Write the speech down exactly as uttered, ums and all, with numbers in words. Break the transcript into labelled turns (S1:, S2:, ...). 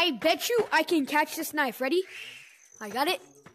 S1: I bet you I can catch this knife. Ready? I got it.